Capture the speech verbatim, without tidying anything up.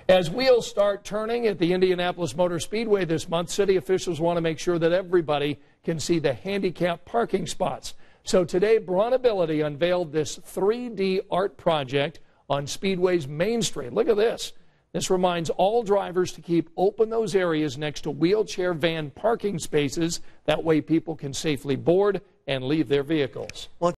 As wheels start turning at the Indianapolis Motor Speedway this month, city officials want to make sure that everybody can see the handicap parking spots. So today, Brawnability unveiled this three D art project on Speedway's Main Street. Look at this. This reminds all drivers to keep open those areas next to wheelchair van parking spaces. That way people can safely board and leave their vehicles. Well,